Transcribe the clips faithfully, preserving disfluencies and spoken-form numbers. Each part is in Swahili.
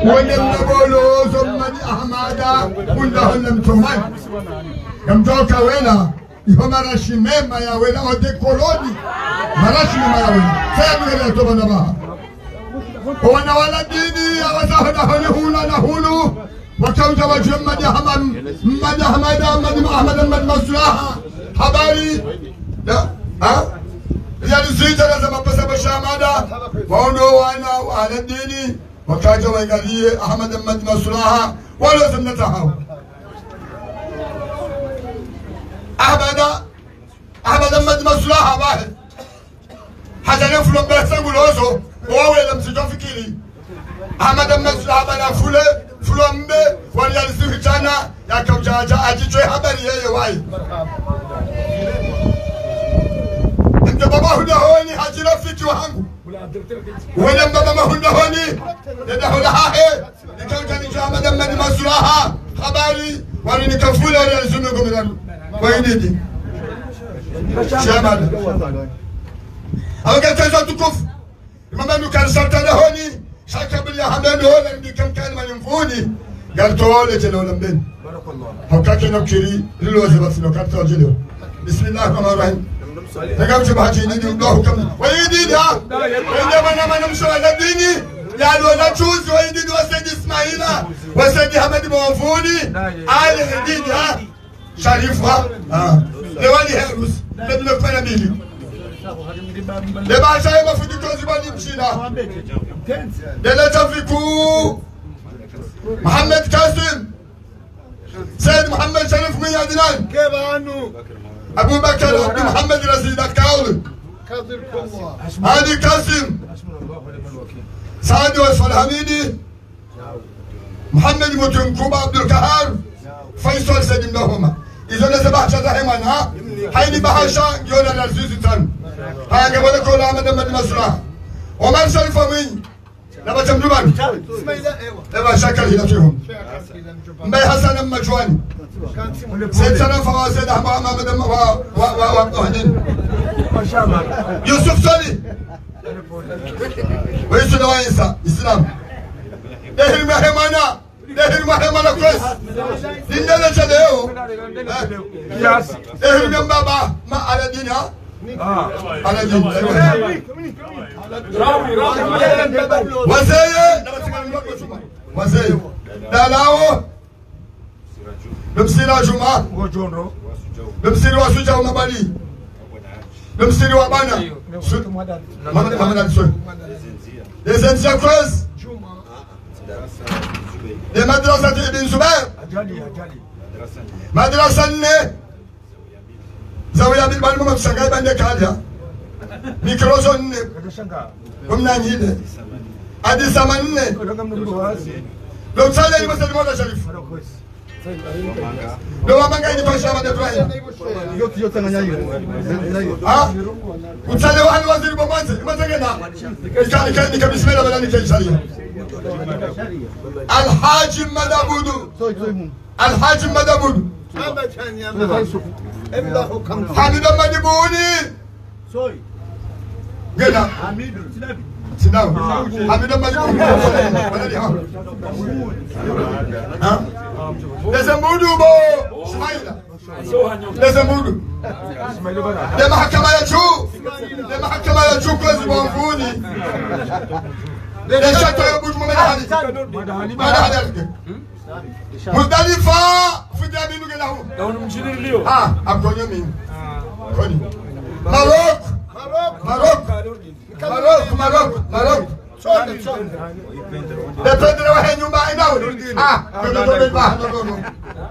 ولم نقولوا ثم أحمد كلهم لم تمن كم توكا ولا يوم رشي مما يا ولا ودي كولوني ما رشي مما يا ولا سيبني لا تبنا بها وانا ولا ديني وزهد هلهونا نهولو وكم توجه مدي أحمد مدي أحمد مدي أحمد مدي مصلحة حباري لا ها يعني زيد أنا زمان بس بشامدا وانا وانا وعلى ديني وكاجا ويقالي أحمد مد مصلحة ولا سنتها أحمد أحمد مد مصلحة واحد حتى نفلم بسنقول لوزو وهو لم تجوا فكري أحمد مد مصلحة بنا فله فلم به ولا يصير جانا يا كوجاجا أجي شوي حبري يا واي أنت بابا هنا هوني حجي رفيق وهانgu ولم بابا ما هنا هوني ده لها إيه لكن كان يجامع دم من مسؤولها خبري وأنا كفولة ولا زميلكم من وينيدي شامل أنا قلت إذا تكف ما منو كان سرطان هوني شاك بالله حمد هون اللي كم كان ما ينفوني قال توالي جلول بين بارك الله هكاك نكري للوزي بس نكرت جلول بسم الله الرحمن الرحيم تقام شبهتي ندي الله كم ويدي ها عندما أنا نمشي على ديني يا لو نشوز ويدي وسيد إسماعيل وسيد حمد موفوني آل جديد ها شريفها ها لوالي هيروس بدنا كنا بيلي لما شايف ما في دكتور زبادي مشينا دلنا تفيكو محمد قاسم سيد محمد شريف من عدنان كيف عنه أبو بكر عبد محمد رشيد الكاول هادي قاسم سعد وصف الحميدي محمد متنكوب عبد القهار فيصل سيد لهما إذا نسبح شذهمنا حيني بحشا يولا العزيز تن هاي قبل كل عمد من مسرح ومن شرف مين لما تمدوبان لما شكل هنا فيهم مبي حسن مجواني سيد سلام فواسد أحمد محمد وهدين يوسف صلي ويسود وينسى إسلام ده المهمنا ده المهمنا كويس دينا لجديو ده المهم بابا ما على دينها على دين وزي وزي دلاو بمسيرة جمعة بمسيرة وسجى ومبالي بمسيرة وبانا محمد محمد السوي لسنسيا كويس لمدرسة ابن زبير مدرسة نه زاوية بالبالمو مبسنغاي بندك عليها ميكروزون نه ومنا نيده ادي سامان نه لو تسالي مثل مولا شريف لو ما كان يفشل ما تفعل يوت يوت ها وتسالي واحد وزير بمانس ما تجينا كان كان كان بسم الله بدنا نكيل شريف الحاج مدبودو الحاج مدبودو حميد مدبوني سوي كده حميد سلام حميد مدبوني ها لازم بودو بو اسماعيل لازم بودو ده محكمة يشوف ده محكمة يشوف كويس بونفوني ده شكله يبوش مدهالي مدهالي مزدلفة في جابينو كده هو ها أبغى مين كوني ماروك ماروك ماروك ماروك ماروك ده بدر واحد يوم بعد ناول ها كده كده بعد نقوله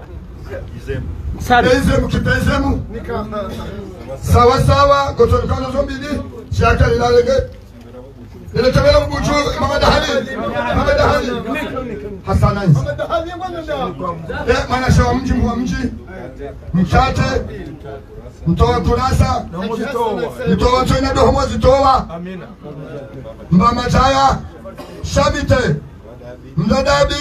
بيزمو كبيزمو سوا سوا قلت لك أنا زومبي دي شاكر إلى لقى إذا تبغى بوجو محمد علي محمد علي حسن عيسى محمد علي لا ما نشوف مجي مجي مشاته متوه كراسة متوه توينا ده هم زتوه ماما جايا شابته مدابي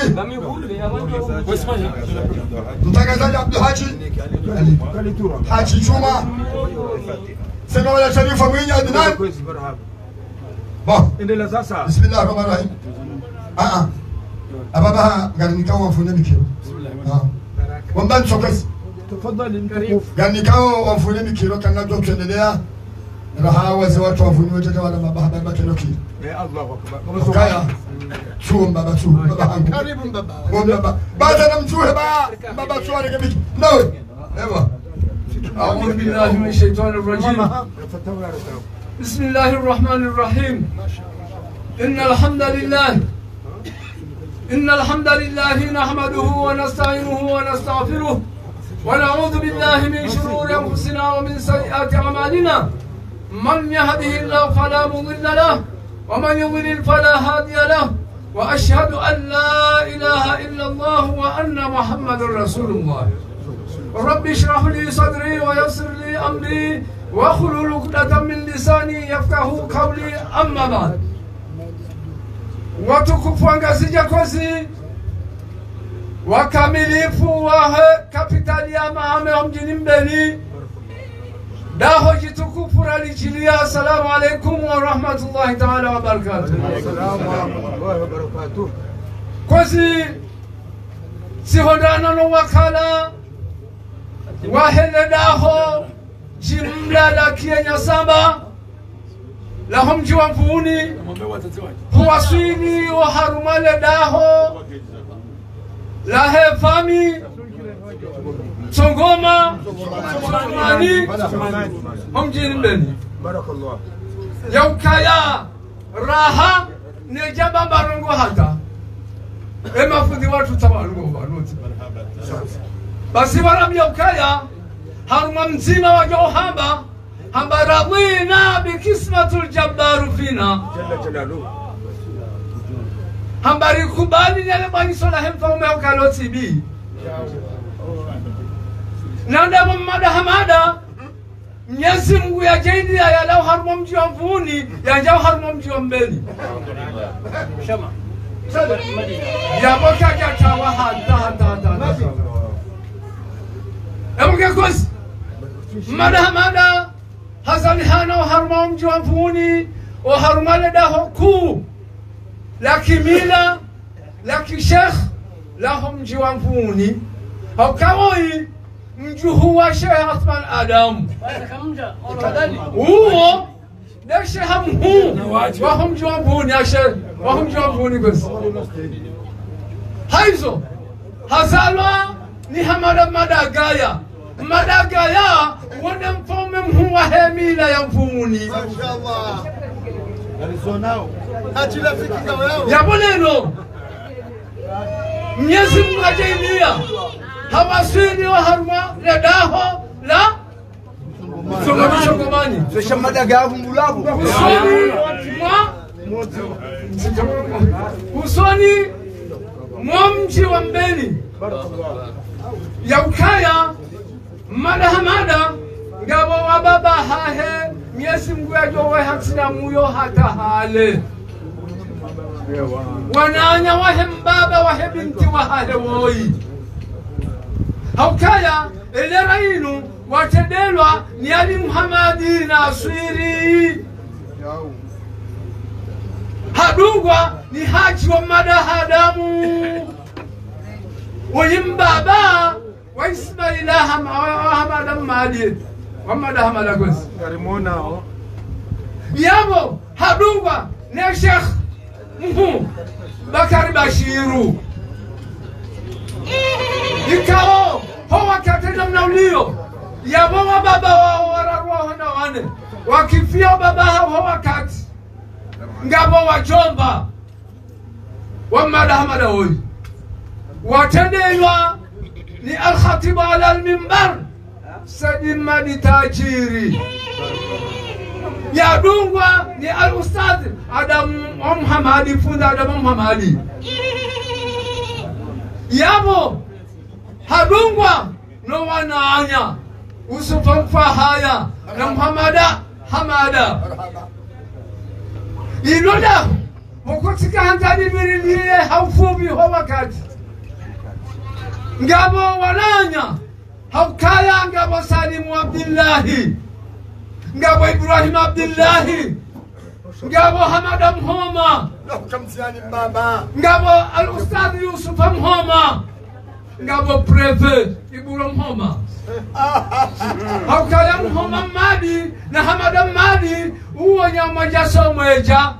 متكازل عبد الحاجي حاجي شوما سنة ولا شريفة وين عدنان بسم الله الرحمن الرحيم اه اه أبابها قال نكاو وانفونا بكيرو ومبان سوكس تفضل كريم قال نكاو وانفونا بكيرو كان نجوم شنليا رها وزوات وانفونا وجدا ولا بابا بابا كنوكي يا الله أكبر كايا شو بابا شو بابا كريم بابا بابا بعد أنا مشوه بابا بابا شو أنا قبيك نو أيوة أعوذ بالله من الشيطان الرجيم بسم الله الرحمن الرحيم إن الحمد لله إن الحمد لله نحمده ونستعينه ونستغفره ونعوذ بالله من شرور أنفسنا ومن سيئات أعمالنا من يهده الله فلا مضل له ومن يضلل فلا هادي له وأشهد أن لا إله إلا الله وأن محمد رسول الله رب اشرح لي صدري ويسر لي أمري واحلل عقدة من لساني يفقهوا قولي أما بعد watukufu angazija kozi wakamilifu wa kapitali ya mahame wa mjini Mbeni daho jitukufu ralijilia. Assalamu alaikum wa rahmatullahi ta'ala wa barakatuh. Assalamu warahmatullahi wabarakatuh. Kozi sihondana no wakala wahele daho jimla la Kenya saba la mji wa Mvuni huwasili wa harumale daho la hefami Songoma Songomani mjini Mbeni Barakallah. yaukaya raha nejaba barongo hata ema fudhi watu tabarongo wanuti basi waram yaukaya haruma mzima wa johamba hamba radina bikismatul jabbaru fina Jalla jalaluhu. hamba rikubali nyale bani sola hemfa umeokaloti bi nanda mamada hamada Mwenyezi Mungu ya jaidi ya lao haruma mji wa Mvuni ya njao haruma mji wa Mbeni shama ya boka jatawa hata hata hata emuke kosi mada hamada Hasani hana haruma mji wa Mvuni wa haruma ledaho kuu la kimila la kishekh la mji wa Mvuni hawkawoi mji huwa Sheikh Athman Adam huo da Sheikh mhu wa mji wa Mvuni ya Sheikh wa mji wa Mvuni basi haizo hazalwa ni hamada madagaya madagaya wone mfome mhuwa hemila ya Mvuni Mashallah. Alizonao. Achila fikika wao. ya boleno Mwenyezi Mungu ajailia hawasini wa haruma la daho la Songomani Songomani Sesha madagavu mbulabu. usoni mwa usoni mwa mji wa Mbeni ya ukaya mada hamada ngabo wa baba hahe Mwenyezi Mungu ajowe hatina muyo hata hale wananya wahe mbaba wahe binti wahale woi haukaya elera inu watedelwa ni Ali Muhammadi Nasiri hadugwa ni haji wa mada hadamu wayimbaba wa Ismaila hamada madi wa mada hamada gozi Karimona o. yabo hadugwa ne Sheikh Mhu Bakari Bashiru ikao hoa katenda mnaulio yabo wa baba wa wararwa hona wane wakifia baba hao wakati ngabo wajomba wa mada hamada hoyi watendelwa ni al-khatib ala al-minbar Sayyid Madi Tajiri yadungwa ni al-ustadh Adam Muhammadi funda Adam Muhammadi yabo hadungwa no wananya usufamfa haya na Muhammada Hamada iloda mukotika hantani mirilie haufubi ho wakati ngabo wananya haukaya ngabo Salimu Abdillahi ngabo Ibrahim Abdillahi ngabo Hamada Mhoma kamsiani baba ngabo al-ustadh ngabo preve iburo mhoma haukaya mhoma madi na hamada madi uwo nyama jaso mweja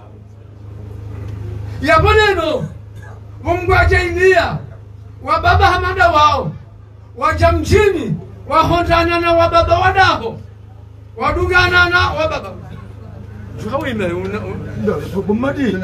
ya boneno mungwaje india wa baba hamada wao waja mjini wahondana na wa baba wadaho wadugana na wa baba juhawime Bumadi.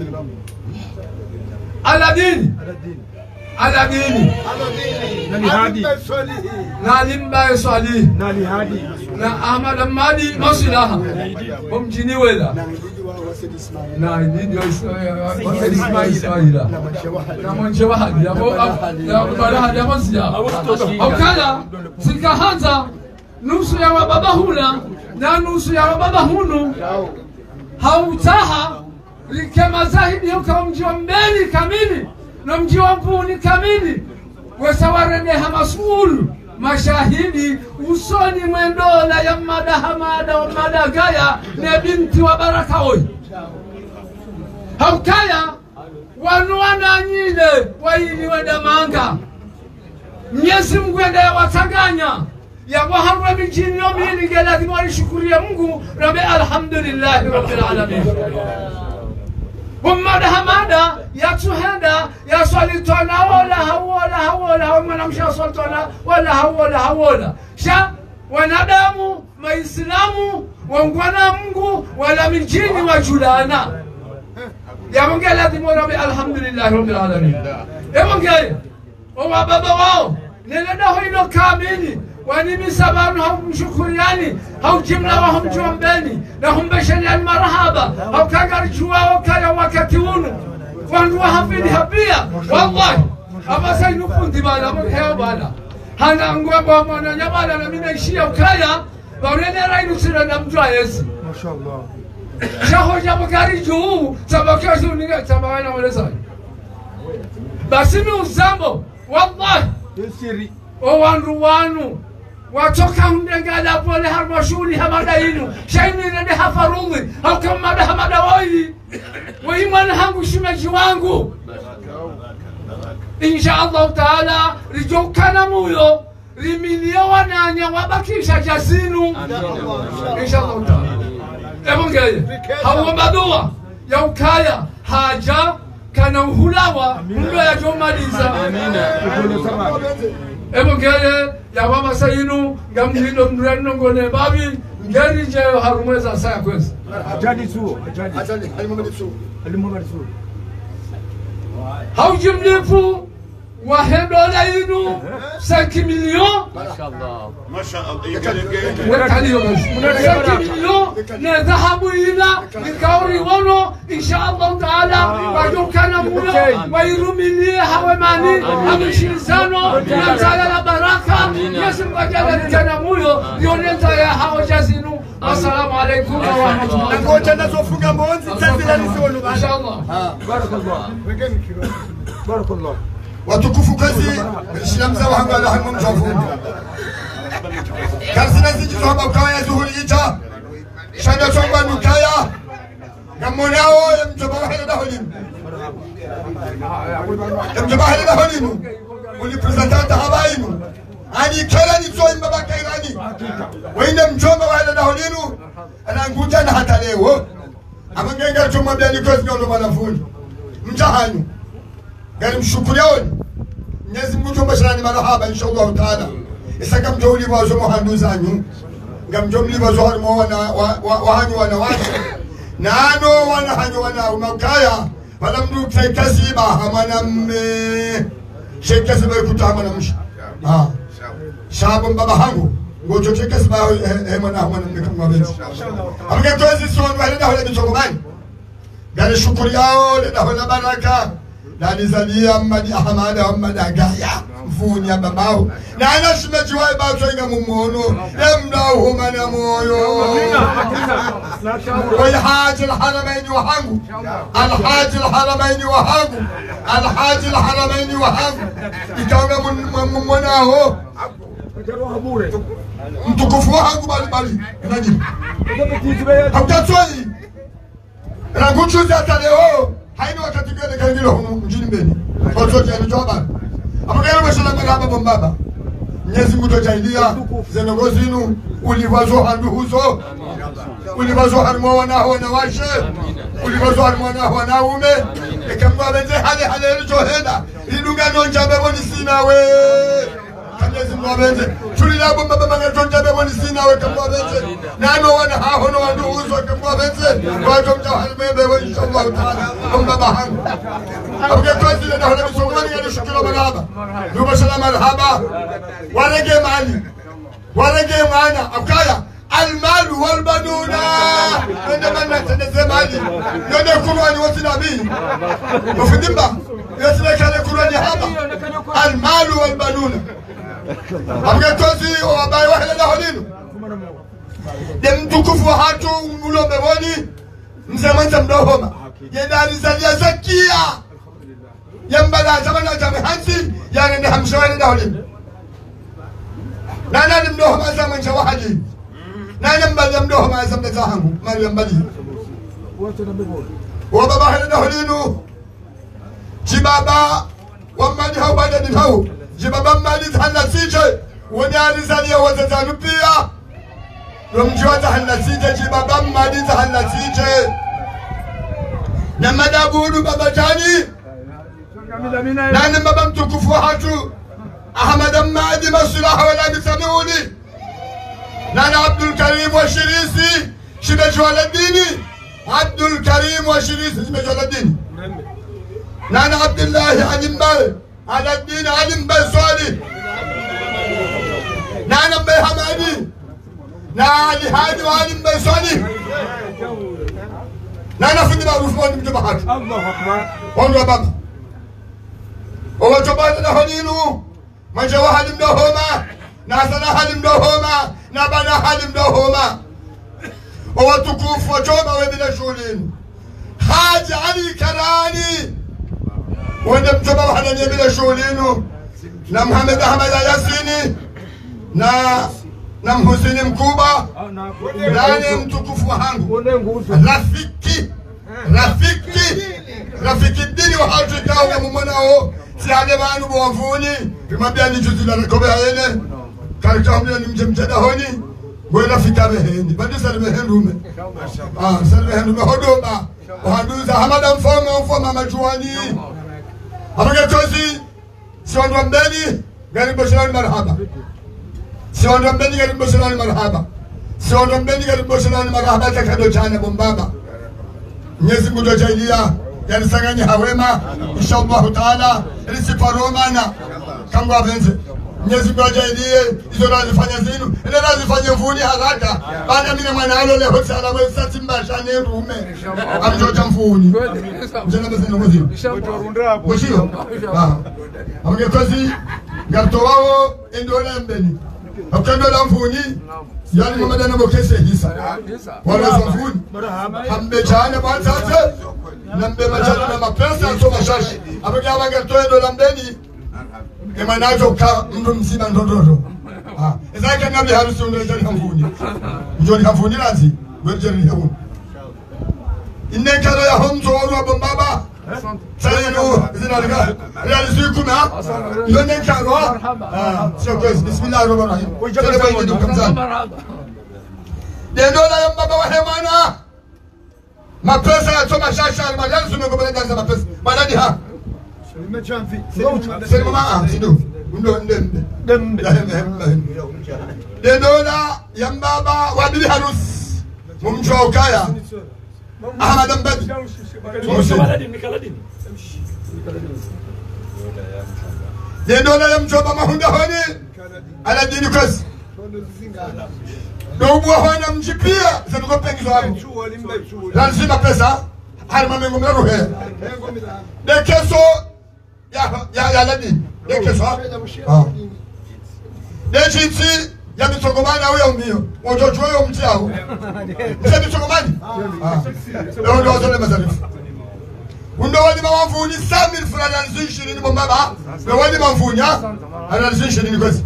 Aladini Aladini Nani hadi. na limba swali Nani hadi. na Ahmad Amadi masilaha mjini wela na ndio wasedi Ismaila na manje wahadi hapo bala hadi hapo sija haukala sikahanza nusu ya baba huna na nusu ya baba hunu hautaha likema zahidi yuka mji wa mbeli kamili na mji wa mpuni kamili wesawarende hamasulu mashahidi usoni mwendola ya mada hamada wa mada gaya ne binti wa baraka oi haukaya wanuana nyile waili wadamanga Mwenyezi Mungu ndiye watanganya ya waharwa mijini yomini ngela kimwali shukuria Mungu rabi alhamdulillah rabbil alamin Umada hamada ya tuhenda ya swalitona wala hawala hawala wala msha swalitona wala hawala hawala sha wanadamu maislamu wangwana Mungu wala mijini wajulana ya mongela timora alhamdulillah rabbil alamin e mongela o baba wao nilenda hoino kamili wanimi sabanu haumshukuriani haujimla wa humjuambeni na humbesheni almarhaba haukagarjua wakaya wakati unu wanduwa hafidi hapia wallahi ama sainufundi bala mkeo bala hana ngwaba mwana nyamala na mina ishia ukaya baurene rainu sira na mjua yesi Mashallah. shahoja mkari juu sabakio zuninga sabakana walesani basimi uzambo wallahi Yesiri. o wandu wanu watoka mdengala pole harmashuli hamada inu shaini nende hafaruli au kama da hamada wai wai mwana hangu shimeji wangu insha Allah taala rijokana muyo rimilio wananya wabakisha jasinu insha Allah taala ebongeye hawomba dua ya ukaya haja kana uhulawa ndo ya jomaliza amina ebongeye ya baba sayinu ngamlindo mreno ngone babi ngeri je harumeza saya kwezi Ajali suo. Ajali. Ajali alimwambia tu Alimwambia suo. haujimlifu wahendola inu cinq millions Mashallah. وكاليو نذهب إلى الكوري ونو إن شاء الله تعالى وجو كان مولو ويرمي هوماني أمشي زانو نزال البركة يسمى وجل كان مولو يونتا يا هاو جازينو السلام عليكم ورحمة الله ngoja nazofunga mbonzi tazila nisolo إن شاء الله بارك الله. بارك الله. watukufu kazi Islam za wahanga la hamu mchafu karsina ziji zohaba ukaya zuhuri ita shanda chomba nukaya ngamonao ya mjabahili da holimu ya mjabahili da holimu ulipresentanta habainu ani kela ni zoi mbaba kairani wende mjomba wahili da holinu ananguja na hata leo ama ngenga chomba bia nikozi nyondo manafuni mjahanyu gari mshukurioni Mwenyezi Mungu tumbashirani marahaba inshallah taala isaka mjoli wazo muhandu zanyu ngamjomli wazo harmo wana wahanyu wana watu nano wana hanyu wana umakaya wala mdu kasiba hamana mme shekasiba kutama na mshi ah shabu baba hangu ngojo kasiba he mwana hamana mme kama benzi amge tozi son wale da wale bichokobani gari shukuri yao le da wale baraka Nani zalia Ahmadi Ahmad Ahmad Agaya mfunya babao na anashimeji wa bato inga mumono emda humana moyo wa haji alharamain wa hangu alhaji alharamain wa hangu alhaji alharamain wa hangu ikaunga mmonao mtukufu wa hangu bali bali nani hamtatoi ranguchuzi ataleo haini wakati gani kaingilo humu mjini mbeni kwa sote ya njoba Amagana mashala marhaba bombaba. Mwenyezi Mungu tujalia zenogo zinu uliwazo handu huzo. Uliwazo harmo wana wana washe. Uliwazo harmo wana wana ume. Ekamwa benze hale hale johenda. Ilunga nonjabe boni sina we. Mwenyezi Mungu benze. Tulila bombaba banga nonjabe boni sina we kamwa benze. Nano wana hahono wandu huzo kamwa benze. Wajo mjahal mebe wa inshallah taala. Bombaba hangu. Abuke kazi le dahole bisogwani ya shukura marhaba. Nuba salam marhaba. Warege mali. Warege maana akaya المال والبنون عندما نتنزل مالي يوم القرآن والنبي مفهوم يسلك على القرآن هذا المال والبنون أبغى توزي وأبغى واحد لهولين dem tukufu hatu mulo mewoni mzema ntamdohoma yendali zalia zakia yambala zamana jami hansi yani ni hamshawani lehولين nana nimdohoma zaman shawahadi nana mbali mdohoma zaman zahangu mali mbali wababa hana lehولين jibaba wamadi hau bada ni hau jibaba mali zahana sije wanyari zalia wazazanu pia Rumjua zahanasije jibaba madi zahanasije Namada budu baba jani Nani baba mtukufu hatu Ahmad madi masulaha wala bisamiuni Nani Abdul Karim wa Shirisi Shibejwa ladini Abdul Karim wa Shirisi Shibejwa ladini Nani Abdullahi Alimbal Aladini Alimbal Swali Nani Mbe Hamadi نادي هادي وعالم بيساني نانا فندي معروف مولي مجمعات الله أكبر هون بابا هو جبال لهولينو ما جوا حالم دوهما ناسنا حالم دوهما نبانا حالم دوهما هو تكوف وجوما وبلا شولين حاج علي كراني ونم جبال حالم بلا شولينو نا محمد أحمد ياسيني نا na Hussein Mkuba nani mtukufu wangu rafiki rafiki rafiki dini wa Afrika wa mwanao si ale banu bwavuni tumabia ni juzi la kobe yene karitamle ni mjemje dahoni we rafika beheni bado salme hendume ah salme hendume hodoma wahanduza hamada mfoma mfoma majuani abaga tozi sionwa mbeni gari boshirani marhaba Siondo mbeni gari boshirani marhaba. Siondo mbeni gari boshirani marhaba takado chana bombaba. Mwenyezi Mungu tujalia yanisanganya hawema inshallah taala risiparomana kangwa benze. Mwenyezi Mungu tujalie hizo razifanya zinu. Ile razifanya mvuni haraka. Baada mimi mwana alo leo sana wewe sasa mbashane rume. Amjoja mvuni. Mjana bezeno ngozi. Boshio. Ah. Amgetozi garto wao endola mbeni. Akendo la mfuni yani mama dana bokese hisa wala mfuni hambe chana batsatse nambe machana na mapesa so mashashi abaga banga toendo la mbeni emanazo ka mtu mzima ndodoro ah ezaka nabi harusi ndo jani mfuni njoni mfuni lazi wewe ni hapo inne karo ya homzo wa bombaba Sayyidu zinalika realizikuna yone karo ah sio bismillahirrahmanirrahim wajaba kumzani ndio la baba wa hemana mapesa ya choma shasha madani zimekubali danza mapesa madani ha nimechamvi sema mama ndio ndo ndembe ndembe ndio la yambaba wa bibi harusi mumjwa ukaya Ahmad Mbadi Ndola ya mjoba mahunda honi ala dini kazi Ndoubwa hona mjipia Zanuko pengi zohabu Lazima pesa Halima mengo mlaruhe Dekeso Ya ya ladi Dekeso Dechitsi ya mitogomani au ya umio Ojojo ya umti au Mse mitogomani Leo ndo wazole mazarifu Undo wadi mawamfuni samil fulani anazishiri ni bombaba Leo wadi mawamfuni ha Anazishiri ni kwezi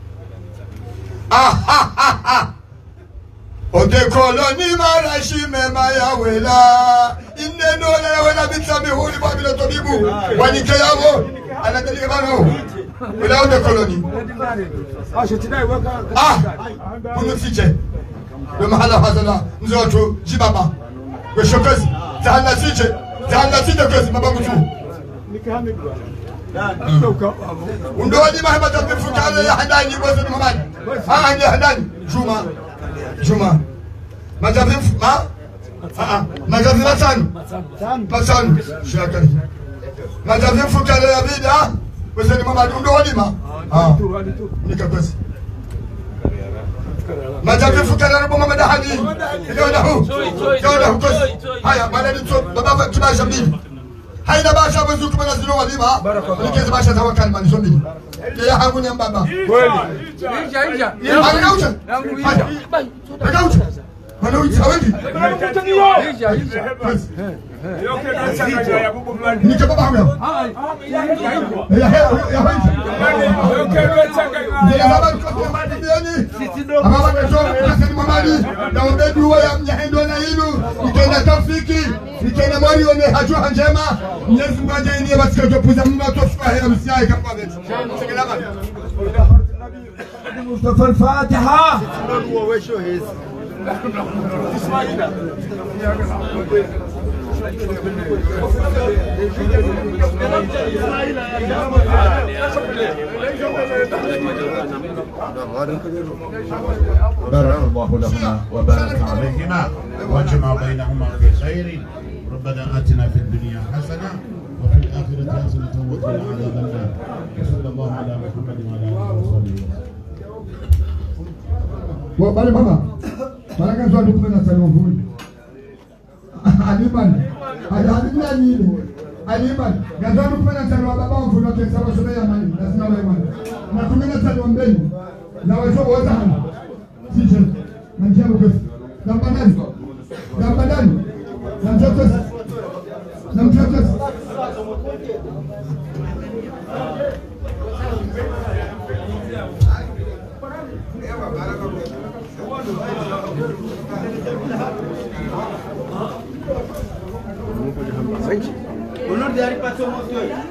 Ah ha ha ha Ode koloni marashi mema ya wela Ine dola ya wela bitsa mihuli Babila tobibu Wanike yavo Anadelike bano ولا ولا كولوني اه شتناي وكا اه كنو سيجي بمحل هذا نزوجو جبابا وشكز زعلنا سيجي زعلنا سيجي كز ما بمشو نكهمك وندوني ما هبط بفكار يا حداني وزن محمد ها عندي حداني جمعة جمعة ما جابين ما اه ما جابين مثلا مثلا شاكر ما جابين فكار يا بيدا وزن محمد وندوني ما اه نكبس ما جابين فكار يا رب محمد هاني يونا هو يونا هو كز هيا ما ندي بابا تبع جميل هيدا باشا بزوك من الزلو وليما لكن باشا توكل من زومي يا حقون يا بابا كويلي يرجع يرجع انا نوجه هيا انا نوجه انا نوجه اودي يرجع يرجع نيجي بابا هو يا يا يا يا بابا كنت بابا كنت حسن مامالي لو بدو يا مهندو نايلو كنا تفيكي كنا موري وني حجو حنجما لازم بعدين بس كنت بوزا ما توصفها هي مسياي كفاده مصطفى الفاتحه بارك الله لهما وبارك عليهما وجمع بينهما في خير. ربنا آتنا في الدنيا حسنة وفي الآخرة حسنة وقنا عذاب النار. وصلى الله على محمد وعلى آله وصحبه وسلم. وبالي ماما مالا كان سؤال دكتور سلمان Aliman, Aliman Aliman, Aliman. Gazano kufanya tano baba wangu na kesa wasome ya mali, lazima wawe mali. Na tumena tano mbele. Na wacho wote hana. Sije. Na njia mkosi. Na badani. Na badani. Na mtoto. Na mtoto. O nome dele passou o moço aí.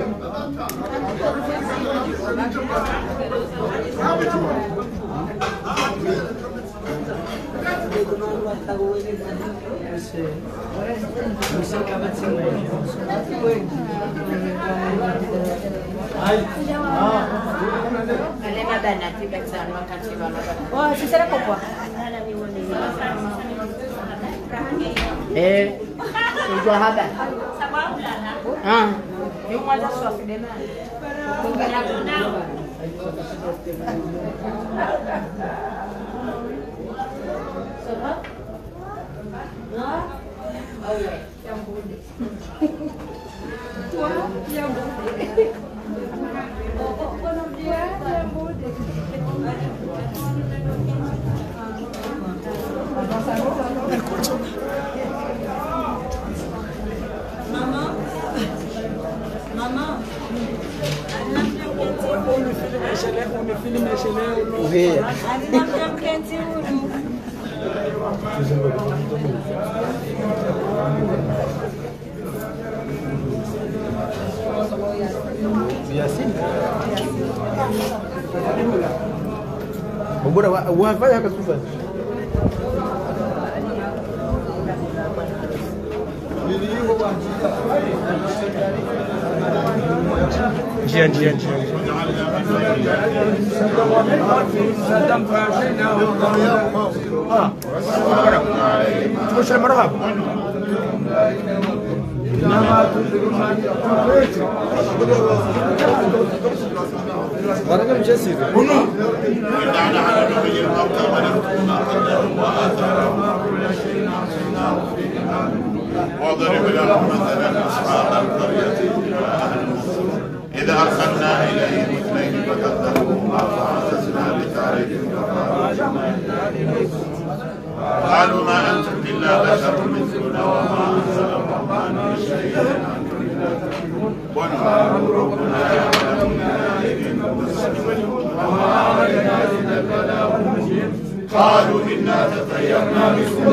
Oh, si será popo. Eh, eu já rada. Ah, Eu mais a sua filha, né? Vou ganhar com ela. Maman, maman, vê. E assim? Bora, vai, vai, vai, vai. Jian, Jian, Jian. تخش المرغب ورقم جسيد ونعلى على نبي الموتى ونذكر ما قدروا وآثارهم وكل شيء عصيناه في إمام واضرب لهم مثلا أصحاب القرية إذا أرسلنا إليهم اثنين فكذبوهما فعززنا بثالث قالوا ما أنتم إلا بشر مثلنا وما أنزل الرحمن من شيء أنتم إلا تكذبون ونقول ربنا يعلم ما إذن وما علينا إلا البلاغ المبين قالوا إنا تطيرنا بكم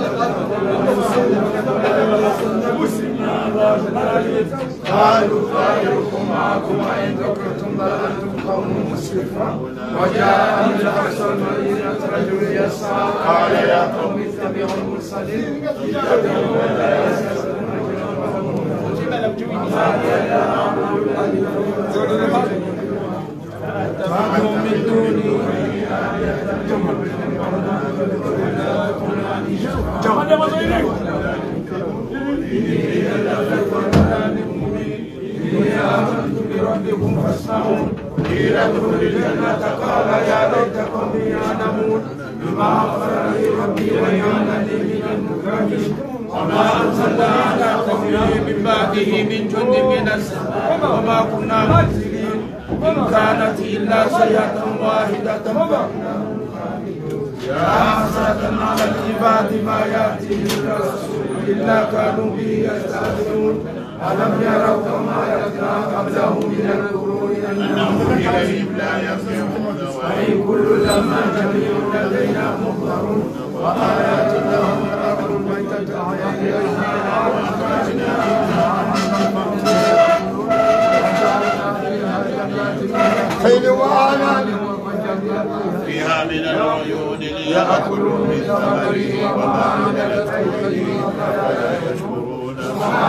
قالوا طائركم معكم وإن ذكرتم بل أنتم قوم مسرفون وجاء من أقصى المدينة رجل يسعى قال يا قوم اتبعوا المرسلين اتبعوا ولا يسألون ما من دوني آمنت بربكم فاسمعون قيل ادخلوا الجنة قال يا ليت قومي يعلمون بما غفر لي ربي وجعلني من المكرمين وما أرسلنا على قومه من بعده من جند من السماء وما كنا منزلين إن كانت إلا صيحة واحدة يا حسرة على العباد ما يأتيهم من رسول إلا كانوا به يستهزئون ألم يروا كما أهلكنا قبلهم من القرون أنهم إليهم لا يرجعون وإن كل لما جميع لدينا محضرون وآيات لهم أرض الميتة أحييناها فيها من العيون ليأكلوا من ثمره وما عملت أيديهم أفلا يشكرون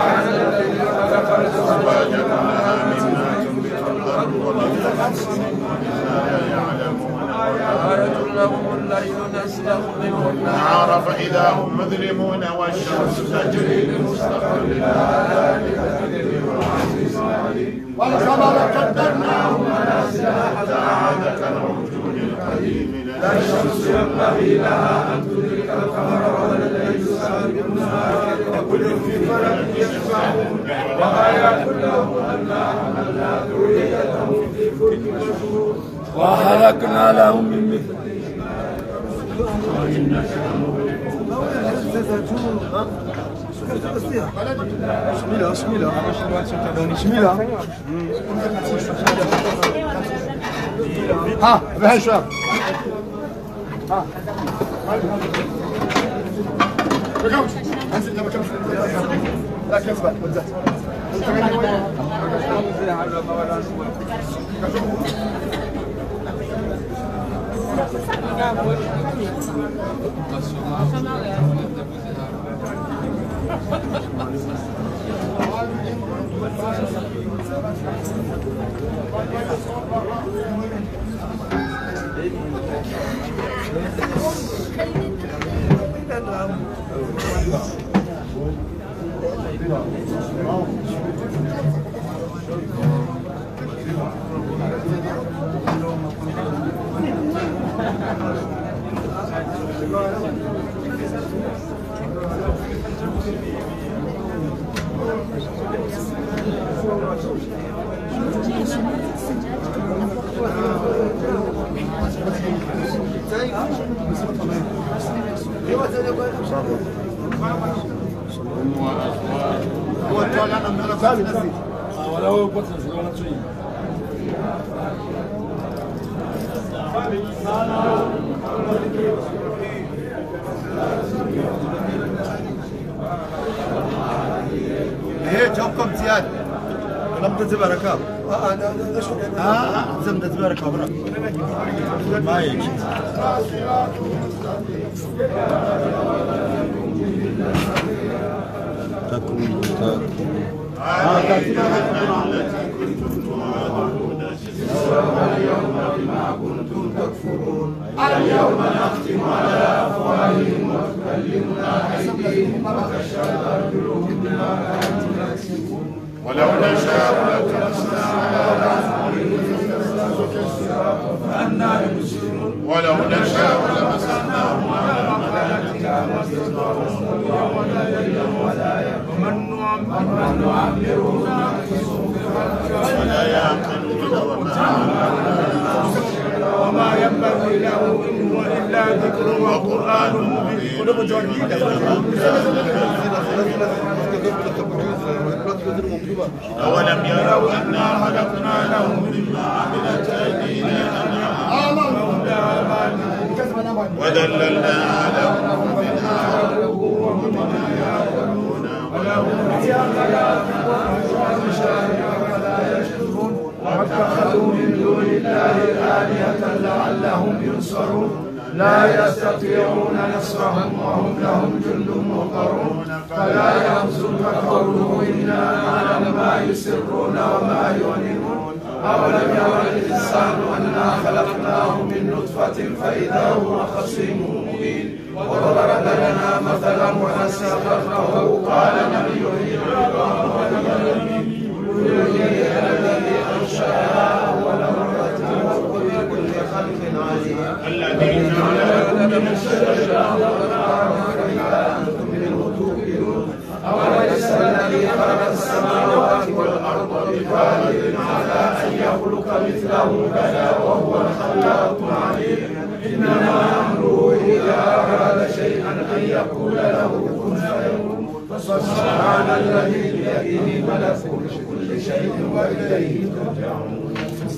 وجعلناها مما تنبت الأرض ومن لا يعلمون آيات لهم الليل نسلخ منه النهار فإذا هم مظلمون والشمس تجري لمستقر لها ذلك تقدير العزيز العليم والقمر قدرناه منازل حتى عاد كالعرجون القديم لا الشمس ينبغي لها أن تدرك القمر ولا الليل سابق النهار وكل في فلك يسبحون وآيات لهم أنا حملنا ذريتهم في فلك مشهور وخلقنا لهم من مثله وإن نشأ Bismillah, bismillah. Bismillah. Ha, ben şu an. Ha. Bakalım. Hadi de bakalım. La kes bak, hadi. ايه جابكم زياد لم تتبارك اه اه زم تتبارك برا ما يجي تكون اليوم بما كنتم تكفرون اليوم نختم على أفواههم وتكلمنا أيديهم وتشهد أرجلهم بما كانوا يكسبون ولو نشاء لطمسنا على أعينهم فأنى يبصرون ولو نشاء لمسخناهم على مكانتها واستكبروا ولا ومن نعمره ننقصه في الخلق ولا يعقلون وما ينبغي له إن هو إلا ذكر وقرآن مبين أولم يروا أنا خلقنا لهم مما عملت أيدينا أنعاما وذللنا لهم منها ومنها يأكلون واتخذوا من دون الله آلهة لعلهم ينصرون لا يستطيعون نصرهم وهم لهم جند مهضرون فلا يحزنك قولهم إنا نعلم ما يسرون وما يعلنون أولم ير الإنسان أنا خلقناه من نطفة فإذا هو خصيم مبين وضرب لنا مثلا ونسي خلقه قال من يحيي العظام وهي الذي أنشأها أول مرة وهو بكل خلق عليم الذي جعل من الشجر فإذا أنتم منه توقدون أوليس الذي خلق السماوات والأرض بقادر على أن يخلق مثله بلى وهو الخلاق العليم إنما أمره إذا أراد شيئا أن يقول له كن فيكون فسبحان الذي بيده ملكوت كل شيء وإليه ترجعون.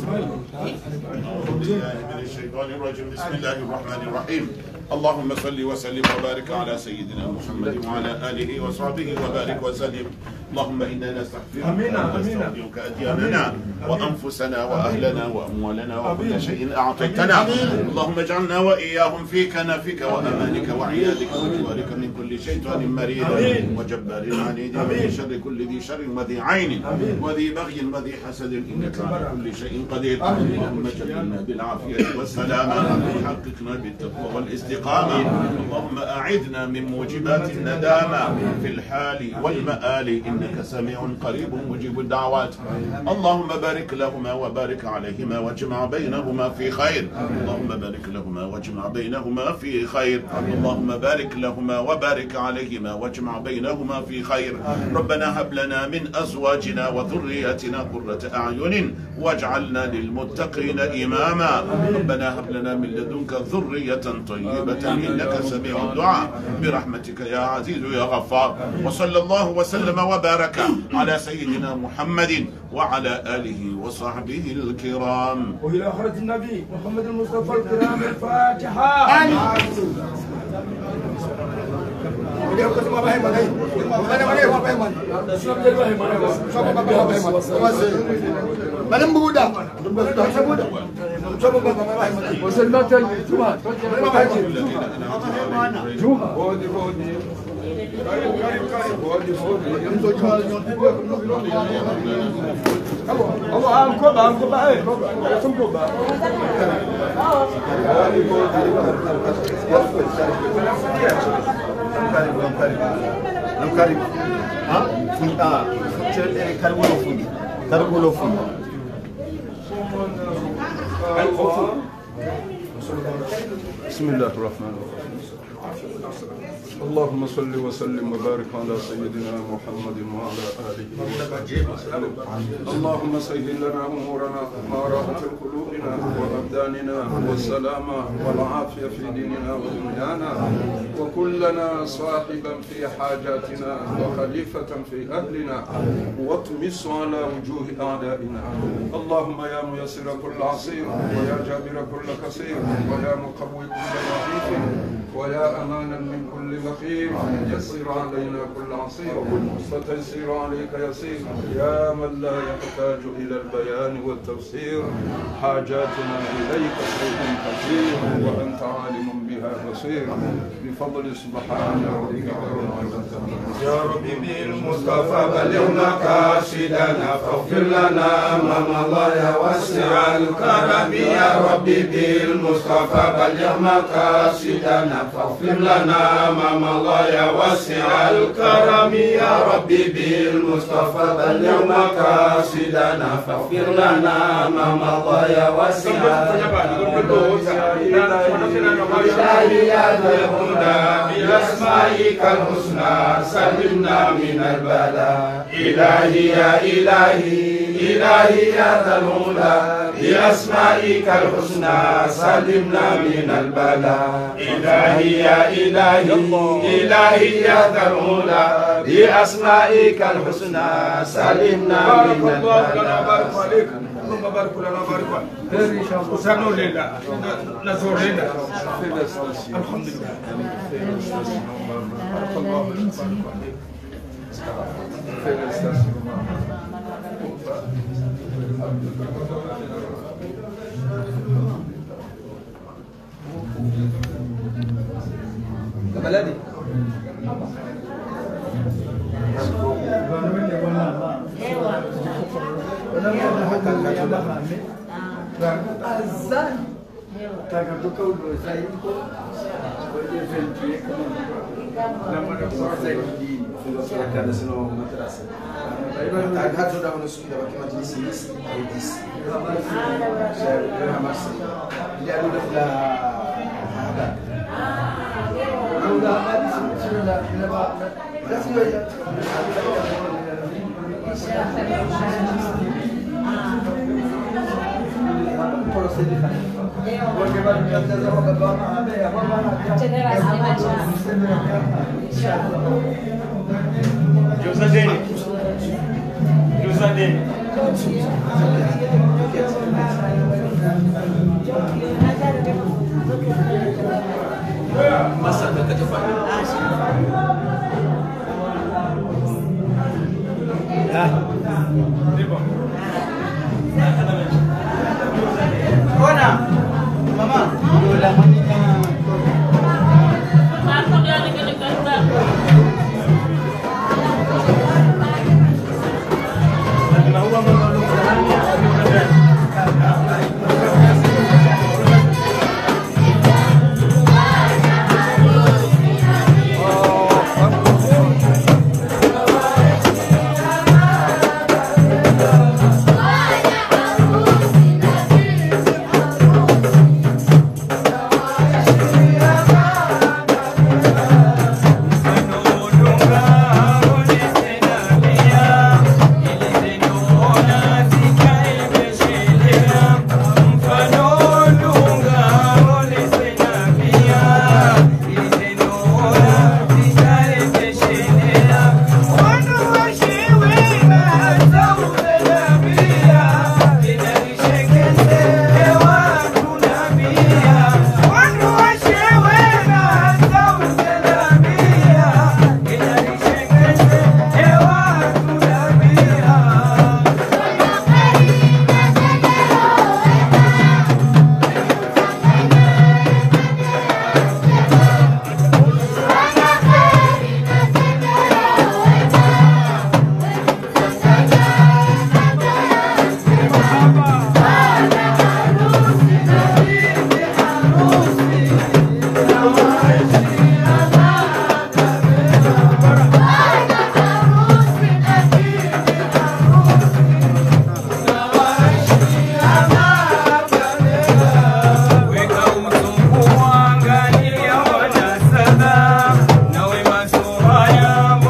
أعوذ بالله من الشيطان الرجيم بسم الله الرحمن الرحيم اللهم صل وسلم وبارك على سيدنا محمد وعلى آله وصحبه وبارك وسلم اللهم إنا نستغفرك ونستودعك أدياننا وأنفسنا وأهلنا وأموالنا وكل شيء أعطيتنا اللهم اجعلنا وإياهم في كنفك وأمانك وعيادك وجوارك من كل شيطان مريض وجبار عنيد ومن شر كل ذي شر وذي عين وذي بغي وذي حسد إنك على كل شيء قدير اللهم اجعلنا بالعافية والسلامة وحققنا بالتقوى والاستقامة اللهم أعذنا من موجبات الندامة في الحال والمآل إنك سميع قريب مجيب الدعوات اللهم بارك لهما وبارك عليهما واجمع بينهما في خير اللهم بارك لهما واجمع بينهما في خير اللهم بارك لهما وبارك عليهما واجمع بينهما في خير ربنا هب لنا من أزواجنا وذرياتنا قرة أعين واجعلنا للمتقين إماما ربنا هب لنا من لدنك ذرية طيبة إنك سميع الدعاء برحمتك يا عزيز يا غفار وصلى الله وسلم وبارك على سيدنا محمد وعلى آله وصحبه الكرام وإلى خرج النبي محمد المصطفى الكرام الفاتحة Madam Buddha. وسلمت الجمعة جمعة الله عنكم عنكم ايه عنكم بسم الله الرحمن الرحيم اللهم صل وسلم وبارك على سيدنا محمد وعلى آله وسلم اللهم سهل لنا أمورنا ما راحت قلوبنا وأبداننا والسلامة والعافية في ديننا ودنيانا وكلنا صاحبا في حاجاتنا وخليفة في أهلنا واطمس على وجوه أعدائنا اللهم يا ميسر كل عسير ويا جابر كل كسير ويا مقوي كل ضعيف ويا أمانا من كل بخيل يسر علينا كل عصير فتيسير عليك يسير يا من لا يحتاج إلى البيان والتفسير حاجاتنا إليك شيء كثير وأنت عالم بها بصير بفضل سبحان ربك يا ربي بالمصطفى بلغ مقاصدنا فاغفر لنا ما مضى يا واسع الكرم يا ربي بالمصطفى بلغ مقاصدنا فاغفر لنا ما مضى يا واسع الكرم يا ربي بالمصطفى بلغ مقاصدنا فاغفر لنا ما مضى يا واسع الكرم يا الهدى بأسمائك الحسنى سلمنا من البلاء إلهي يا إلهي إلهي يا ذا العلا بأسمائك الحسنى سلمنا من البلاء إلهي يا إلهي إلهي يا ذا العلا بأسمائك الحسنى سلمنا من البلاء. بارك عليك اللهم بارك لنا بارك ان شاء الله سنو لنا نزور لنا الحمد لله بارك الله بارك عليك بلدي azan takatoka uliozaipo kwenye eventi yetu na mwanafunzi zaidi kada sino madrasa takhato da unusukira bakima tilisi au disi ya masi ya la hada Udah habis sudah lepas. Kasih aja. Josadeni. Josadeni. masa takatafanya Ona mama dola manika Aku dia dekat-dekat bang. Mau mama lu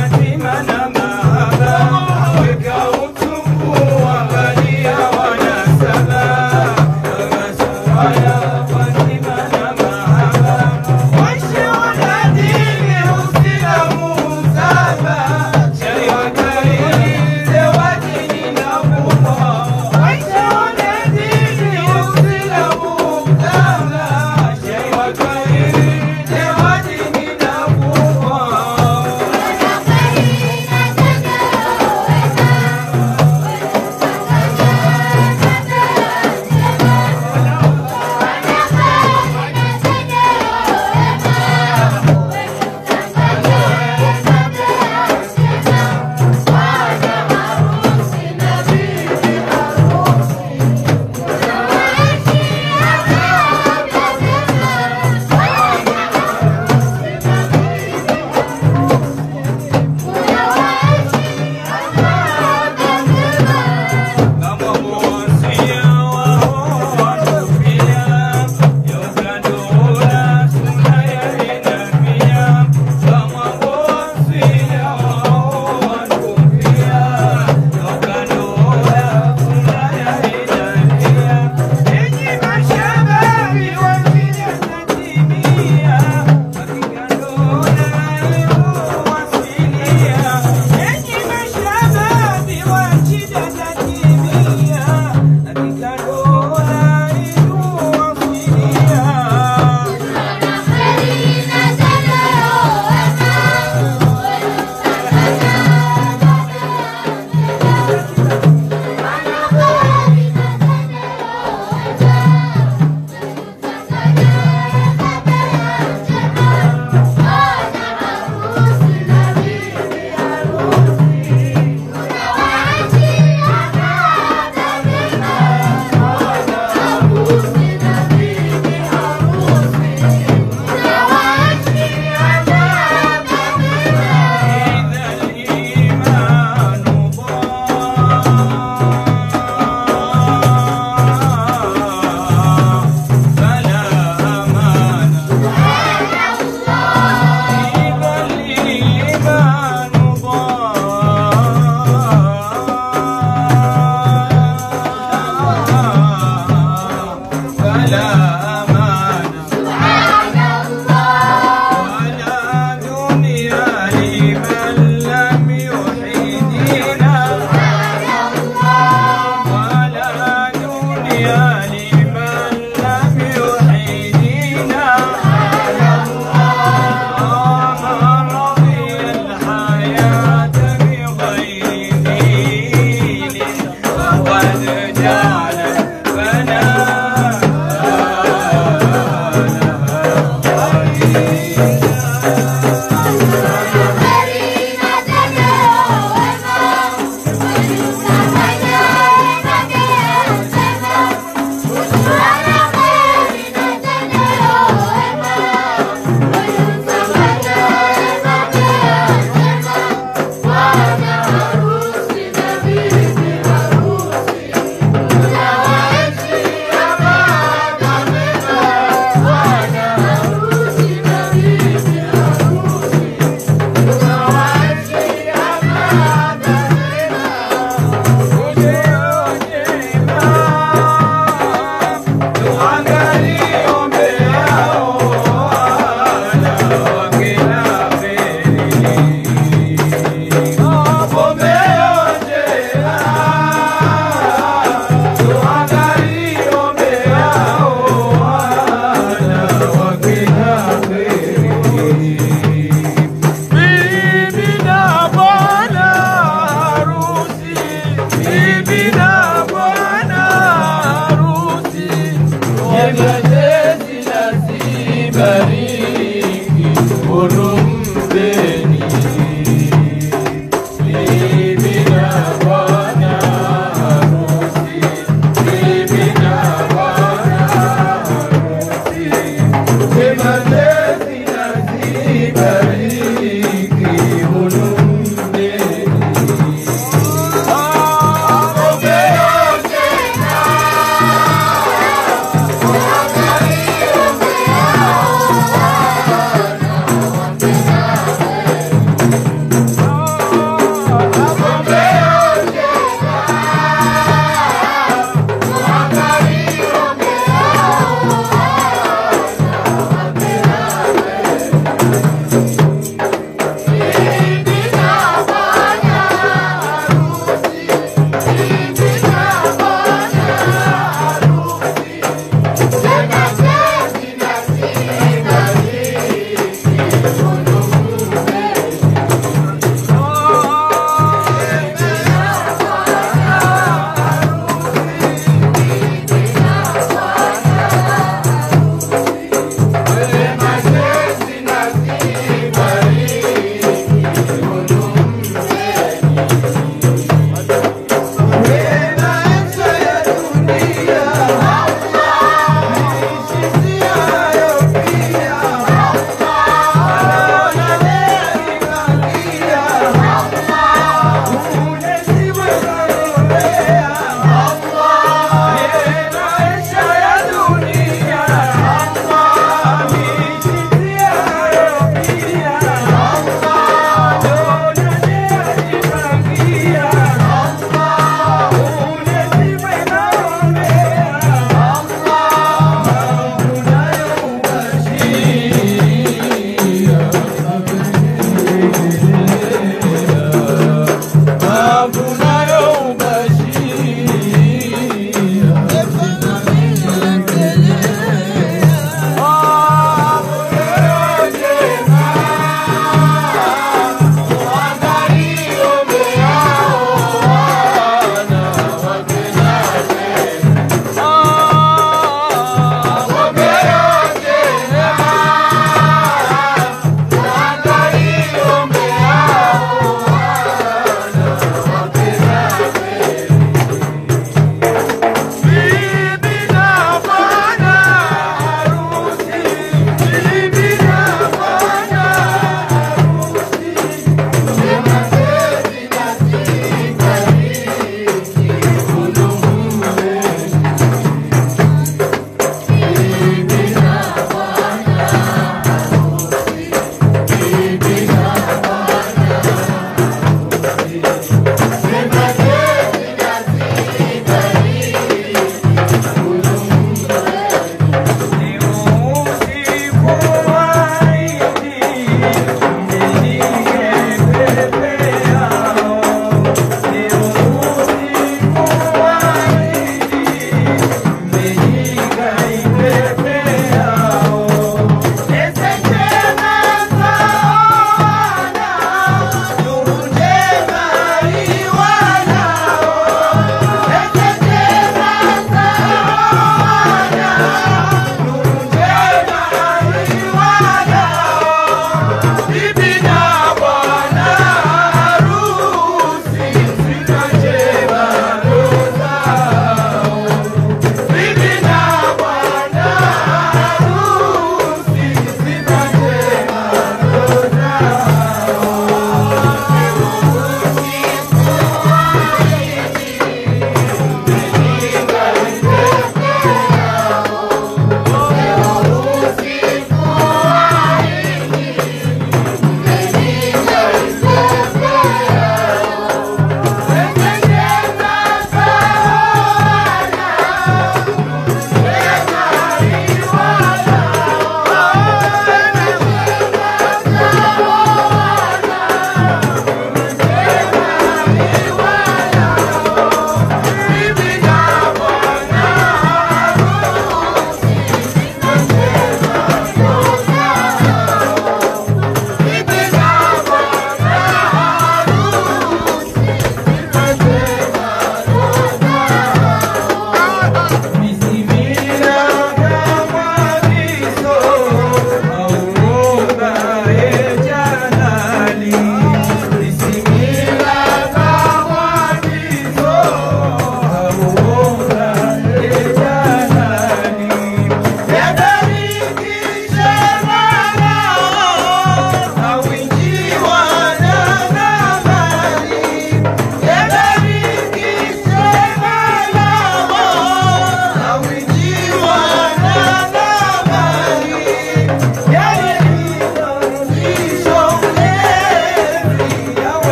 Weka utumbu angalia wana Yeah.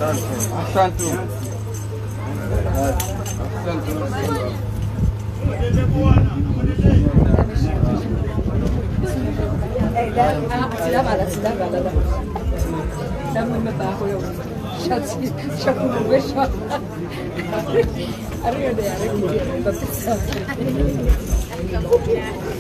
Asante. Silama la silama la la. Damu imebaho yo. Shati shakumbesha. Arriba de arriba.